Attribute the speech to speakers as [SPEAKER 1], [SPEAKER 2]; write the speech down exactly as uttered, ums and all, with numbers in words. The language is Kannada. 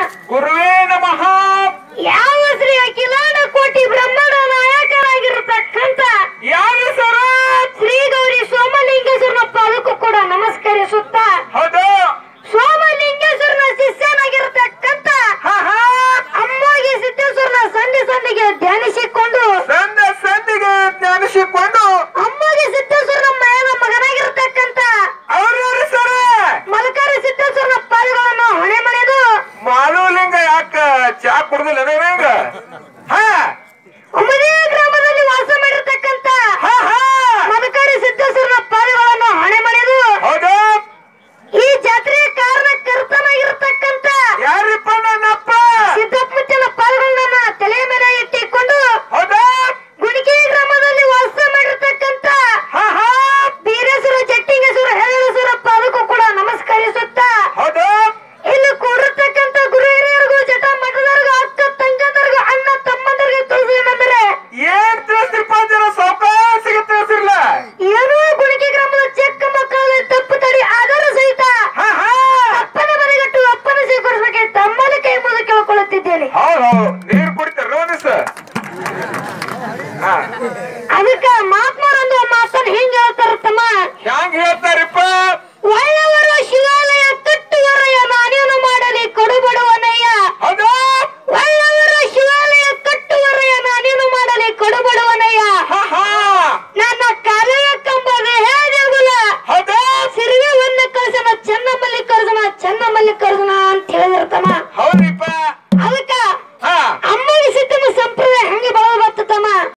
[SPEAKER 1] ಗುರುವೇ ನಮಃ.
[SPEAKER 2] ಯಾವ ಶ್ರೀ ಅಖಿಲಾಂಡ ಕೋಟಿ ಬ್ರಹ್ಮಾಂಡ ನಾಯಕರಾಗಿರತಕ್ಕಂತ
[SPEAKER 1] ಯಾರು ಸರ?
[SPEAKER 2] ಶ್ರೀ ಗೌರಿ ಸೋಮಲಿಂಗೇಶ್ವರನ ಪಾದಕ್ಕೂ ಕೂಡ ನಮಸ್ಕರಿಸುತ್ತ
[SPEAKER 1] ಹೌದು.
[SPEAKER 2] ಸೋಮಲಿಂಗೇಶ್ವರನ ಶಿಷ್ಯನಾಗಿರತಕ್ಕಂತ ಅಮ್ಮಗೆ ಸಿದ್ದೇಶ್ವರನ ಸಂಧಿ ಸಂಧಿಗೆ ಧ್ಯಾನಿಸಿಕೊಂಡು
[SPEAKER 1] ಸಂದ ಸಂದಿಗೆ ಜ್ಞಾನಿಸಿಕೊಂಡು
[SPEAKER 2] ಅಮ್ಮಗೆ ಸಿದ್ದೇಶ್ವರನ ಮಯನ ಮಗನಾಗಿರತಕ್ಕಂತ
[SPEAKER 1] ಅವ್ರ್ಯಾರು ಸರ?
[SPEAKER 2] ಮಲಕಾರಿ ಸಿದ್ದೇಶ್ವರನ ಪಾದಗಳನ್ನು ಹೊಣೆ ಮನೆದು
[SPEAKER 1] ಮಾಲೂಲಿಂಗ ಯಾಕ ಚಾ ಕುಡ್ದಿಲ್ಲ ನಂಗ?